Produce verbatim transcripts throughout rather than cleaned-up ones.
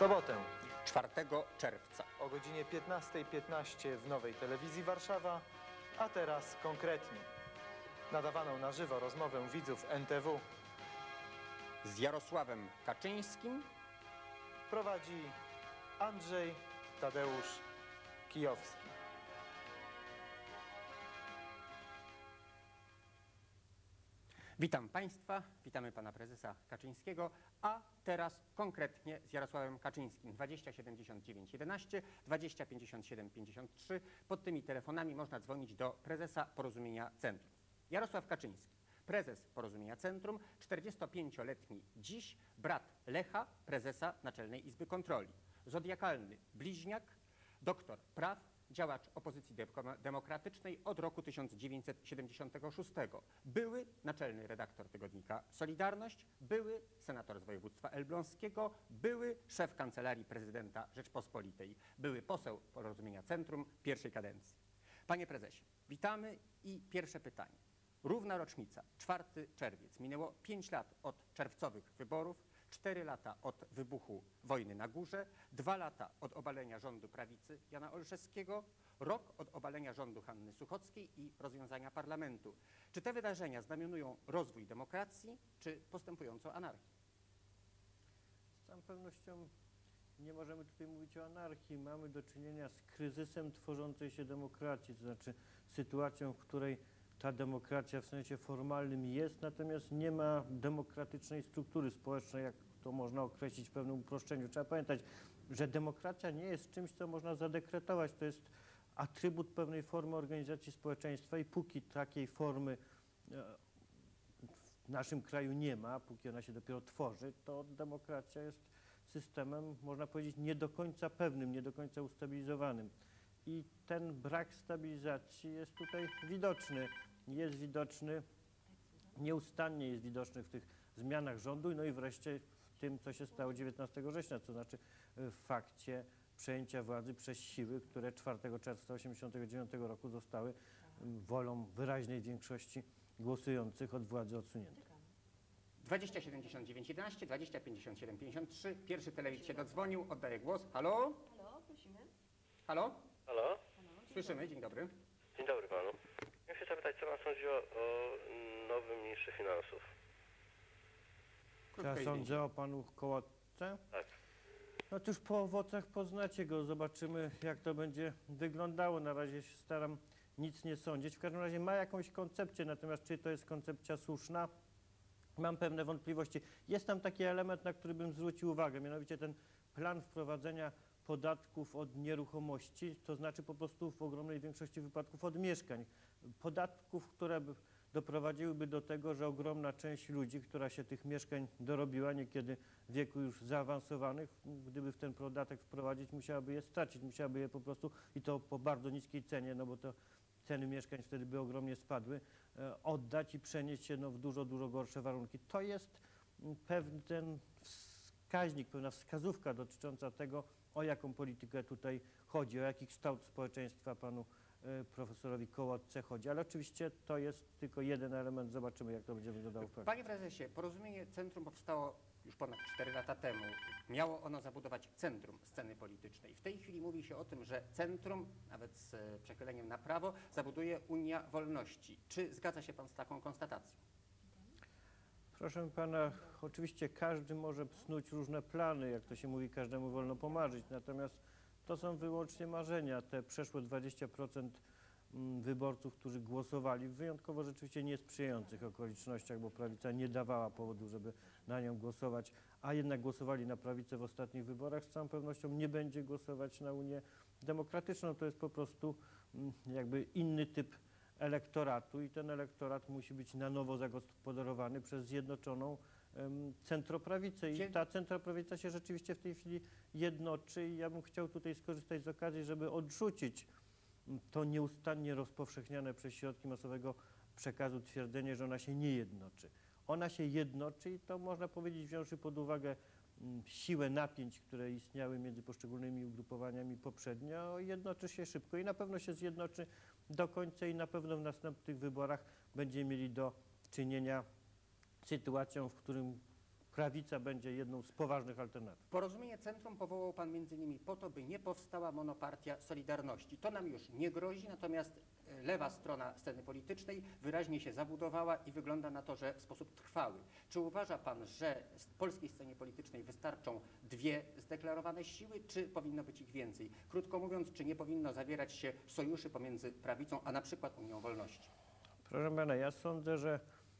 sobotę czwartego czerwca o godzinie piętnastej piętnaście w Nowej Telewizji Warszawa, a teraz konkretnie. Nadawaną na żywo rozmowę widzów N T W z Jarosławem Kaczyńskim prowadzi Andrzej Tadeusz Kijowski. Witam Państwa, witamy Pana Prezesa Kaczyńskiego, a teraz konkretnie z Jarosławem Kaczyńskim. dwadzieścia siedemdziesiąt dziewięć jedenaście, dwadzieścia pięćdziesiąt siedem pięćdziesiąt trzy. Pod tymi telefonami można dzwonić do prezesa Porozumienia Centrum. Jarosław Kaczyński, prezes Porozumienia Centrum, czterdziestopięcioletni dziś, brat Lecha, prezesa Naczelnej Izby Kontroli. Zodiakalny bliźniak, doktor praw, działacz opozycji demokratycznej od roku tysiąc dziewięćset siedemdziesiątego szóstego. Były naczelny redaktor tygodnika Solidarność, były senator z województwa elbląskiego, były szef Kancelarii Prezydenta Rzeczpospolitej, były poseł Porozumienia Centrum pierwszej kadencji. Panie prezesie, witamy i pierwsze pytanie. Równa rocznica, czwarty czerwiec. Minęło pięć lat od czerwcowych wyborów, cztery lata od wybuchu wojny na Górze, dwa lata od obalenia rządu prawicy Jana Olszewskiego, rok od obalenia rządu Hanny Suchockiej i rozwiązania parlamentu. Czy te wydarzenia znamionują rozwój demokracji, czy postępującą anarchię? Z całą pewnością nie możemy tutaj mówić o anarchii. Mamy do czynienia z kryzysem tworzącej się demokracji, to znaczy sytuacją, w której ta demokracja w sensie formalnym jest, natomiast nie ma demokratycznej struktury społecznej, jak to można określić w pewnym uproszczeniu. Trzeba pamiętać, że demokracja nie jest czymś, co można zadekretować. To jest atrybut pewnej formy organizacji społeczeństwa i póki takiej formy w naszym kraju nie ma, póki ona się dopiero tworzy, to demokracja jest systemem, można powiedzieć, nie do końca pewnym, nie do końca ustabilizowanym. I ten brak stabilizacji jest tutaj widoczny. Jest widoczny, nieustannie jest widoczny w tych zmianach rządu, no i wreszcie w tym, co się stało dziewiętnastego września, to znaczy w fakcie przejęcia władzy przez siły, które czwartego czerwca tysiąc dziewięćset osiemdziesiątego dziewiątego roku zostały wolą wyraźnej większości głosujących od władzy odsunięte. dwadzieścia siedemdziesiąt dziewięć jedenaście, dwadzieścia pięćdziesiąt siedem pięćdziesiąt trzy. Pierwszy telewidz się dodzwonił, oddaję głos. Halo? Halo, prosimy. Halo? Halo? Słyszymy, dzień dobry. Dzień dobry panu. Ja chcę zapytać, co pan sądzi o, o nowym ministrze finansów? Ja sądzę o panu Kołotce. Tak. No cóż, po owocach poznacie go, zobaczymy, jak to będzie wyglądało. Na razie się staram nic nie sądzić. W każdym razie ma jakąś koncepcję, natomiast czy to jest koncepcja słuszna? Mam pewne wątpliwości. Jest tam taki element, na który bym zwrócił uwagę, mianowicie ten plan wprowadzenia podatków od nieruchomości, to znaczy po prostu w ogromnej większości wypadków od mieszkań. Podatków, które by doprowadziłyby do tego, że ogromna część ludzi, która się tych mieszkań dorobiła, niekiedy w wieku już zaawansowanych, gdyby w ten podatek wprowadzić, musiałaby je stracić, musiałaby je po prostu, i to po bardzo niskiej cenie, no bo to ceny mieszkań wtedy by ogromnie spadły, oddać i przenieść się no, w dużo, dużo gorsze warunki. To jest pewien wskaźnik, pewna wskazówka dotycząca tego, o jaką politykę tutaj chodzi, o jaki kształt społeczeństwa panu y, profesorowi Kołotce chodzi. Ale oczywiście to jest tylko jeden element. Zobaczymy, jak to będzie wyglądało w praktyce. Panie prezesie, Porozumienie Centrum powstało już ponad cztery lata temu. Miało ono zabudować centrum sceny politycznej. W tej chwili mówi się o tym, że centrum, nawet z przechyleniem na prawo, zabuduje Unia Wolności. Czy zgadza się pan z taką konstatacją? Proszę pana, oczywiście każdy może snuć różne plany, jak to się mówi, każdemu wolno pomarzyć, natomiast to są wyłącznie marzenia. Te przeszłe dwadzieścia procent wyborców, którzy głosowali w wyjątkowo rzeczywiście niesprzyjających okolicznościach, bo prawica nie dawała powodu, żeby na nią głosować, a jednak głosowali na prawicę w ostatnich wyborach, z całą pewnością nie będzie głosować na Unię Demokratyczną. To jest po prostu jakby inny typ elektoratu i ten elektorat musi być na nowo zagospodarowany przez zjednoczoną um, centroprawicę. I ta centroprawica się rzeczywiście w tej chwili jednoczy i ja bym chciał tutaj skorzystać z okazji, żeby odrzucić to nieustannie rozpowszechniane przez środki masowego przekazu twierdzenie, że ona się nie jednoczy. Ona się jednoczy i to można powiedzieć, wziąwszy pod uwagę um, siłę napięć, które istniały między poszczególnymi ugrupowaniami poprzednio, jednoczy się szybko i na pewno się zjednoczy do końca i na pewno w następnych wyborach będziemy mieli do czynienia z sytuacją, w którym prawica będzie jedną z poważnych alternatyw. Porozumienie Centrum powołał pan między innymi po to, by nie powstała monopartia Solidarności. To nam już nie grozi, natomiast e, lewa strona sceny politycznej wyraźnie się zabudowała i wygląda na to, że w sposób trwały. Czy uważa pan, że w polskiej scenie politycznej wystarczą dwie zdeklarowane siły, czy powinno być ich więcej? Krótko mówiąc, czy nie powinno zawierać się sojuszy pomiędzy prawicą, a na przykład Unią Wolności? Proszę pana, ja sądzę, że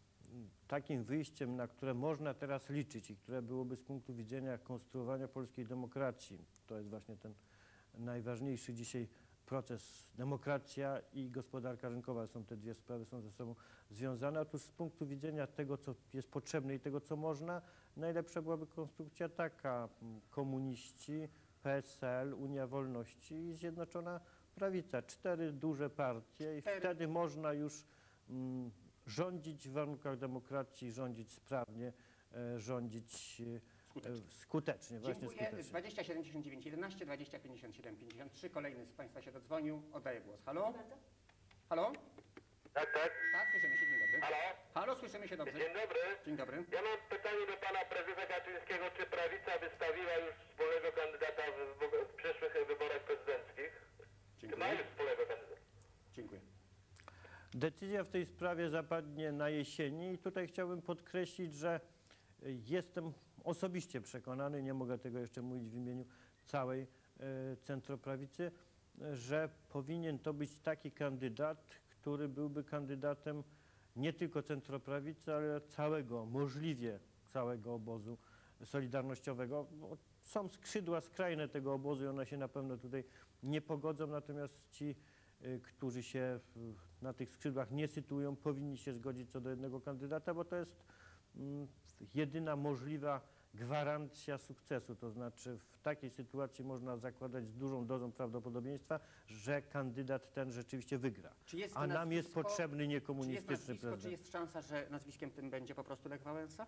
takim wyjściem, na które można teraz liczyć i które byłoby z punktu widzenia konstruowania polskiej demokracji, to jest właśnie ten najważniejszy dzisiaj proces, demokracja i gospodarka rynkowa, są te dwie sprawy, są ze sobą związane. Otóż z punktu widzenia tego, co jest potrzebne i tego, co można, najlepsza byłaby konstrukcja taka: komuniści, P S L, Unia Wolności i Zjednoczona Prawica. Cztery duże partie i Cztery. wtedy można już mm, rządzić w warunkach demokracji, rządzić sprawnie, e, rządzić e, skutecznie, właśnie Dziękuję. skutecznie. dwadzieścia siedem dziewięćdziesiąt dziewięć jedenaście, dwadzieścia pięćdziesiąt siedem pięćdziesiąt trzy. Kolejny z państwa się dodzwonił. Oddaję głos. Halo? Halo? Tak, tak. Tak, słyszymy się. Dzień dobry. Halo? Halo, słyszymy się dobrze. Dzień dobry. Dzień dobry. Ja mam pytanie do pana prezesa Kaczyńskiego, czy prawica wystawiła już wspólnego kandydata w, w, w przyszłych wyborach prezydenckich? Czy ma Dziękuję. już wspólnego kandydata? Dziękuję. Decyzja w tej sprawie zapadnie na jesieni i tutaj chciałbym podkreślić, że jestem osobiście przekonany, nie mogę tego jeszcze mówić w imieniu całej e, centroprawicy, że powinien to być taki kandydat, który byłby kandydatem nie tylko centroprawicy, ale całego, możliwie całego obozu solidarnościowego. Bo są skrzydła skrajne tego obozu i one się na pewno tutaj nie pogodzą, natomiast ci, y, którzy się w, na tych skrzydłach nie sytuują, powinni się zgodzić co do jednego kandydata, bo to jest mm, jedyna możliwa gwarancja sukcesu. To znaczy w takiej sytuacji można zakładać z dużą dozą prawdopodobieństwa, że kandydat ten rzeczywiście wygra. Czy jest to A nam jest nazwisko- potrzebny Czy jest niekomunistyczny nazwisko, czy prezydent. jest szansa, że nazwiskiem tym będzie po prostu Lech Wałęsa?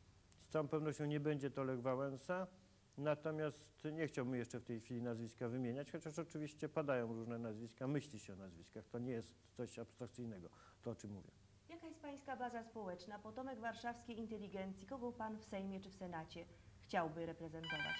Z całą pewnością nie będzie to Lech Wałęsa, natomiast nie chciałbym jeszcze w tej chwili nazwiska wymieniać, chociaż oczywiście padają różne nazwiska, myśli się o nazwiskach. To nie jest coś abstrakcyjnego, to o czym mówię. Jaka jest pańska baza społeczna, potomek warszawskiej inteligencji? Kogo pan w Sejmie czy w Senacie chciałby reprezentować?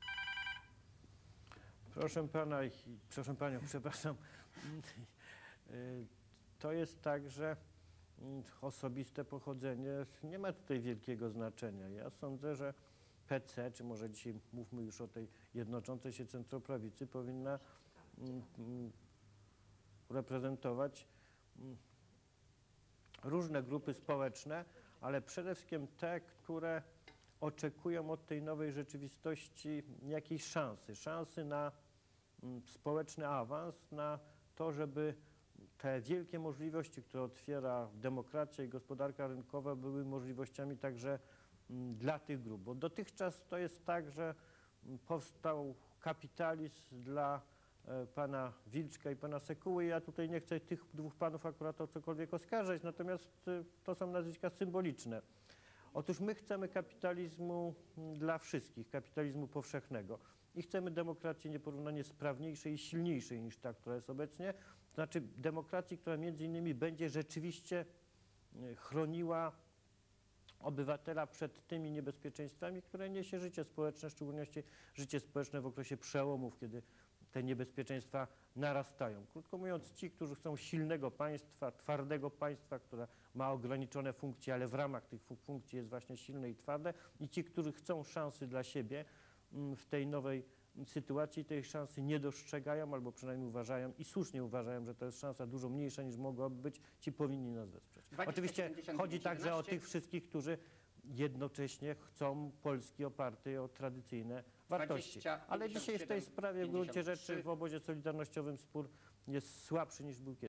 Proszę pana, i- proszę panią, przepraszam. Y, To jest tak, że mm, osobiste pochodzenie nie ma tutaj wielkiego znaczenia. Ja sądzę, że P C, czy może dzisiaj mówmy już o tej jednoczącej się centroprawicy, powinna mm, mm, reprezentować mm, różne grupy społeczne, ale przede wszystkim te, które oczekują od tej nowej rzeczywistości jakiejś szansy, szansy na mm, społeczny awans, na to, żeby te wielkie możliwości, które otwiera demokracja i gospodarka rynkowa, były możliwościami także mm, dla tych grup. Bo dotychczas to jest tak, że mm, powstał kapitalizm dla e, pana Wilczka i pana Sekuły. Ja tutaj nie chcę tych dwóch panów akurat o cokolwiek oskarżać, natomiast e, to są nazwiska symboliczne. Otóż my chcemy kapitalizmu mm, dla wszystkich, kapitalizmu powszechnego i chcemy demokracji nieporównanie sprawniejszej i silniejszej niż ta, która jest obecnie. To znaczy demokracji, która między innymi będzie rzeczywiście e, chroniła obywatela przed tymi niebezpieczeństwami, które niesie życie społeczne, w szczególności życie społeczne w okresie przełomów, kiedy te niebezpieczeństwa narastają. Krótko mówiąc, ci, którzy chcą silnego państwa, twardego państwa, które ma ograniczone funkcje, ale w ramach tych fu- funkcji jest właśnie silne i twarde, i ci, którzy chcą szansy dla siebie mm, w tej nowej sytuacji, tej szansy nie dostrzegają, albo przynajmniej uważają i słusznie uważają, że to jest szansa dużo mniejsza niż mogłaby być, ci powinni nas wesprzeć. dwadzieścia, Oczywiście siedemdziesiąt chodzi dziewięć, także o jedenaście. tych wszystkich, którzy jednocześnie chcą Polski opartej o tradycyjne wartości. dwadzieścia, Ale dzisiaj w tej pięćdziesiąt siedem, sprawie w gruncie pięćdziesiąt trzy. rzeczy w obozie solidarnościowym spór jest słabszy niż był kiedyś.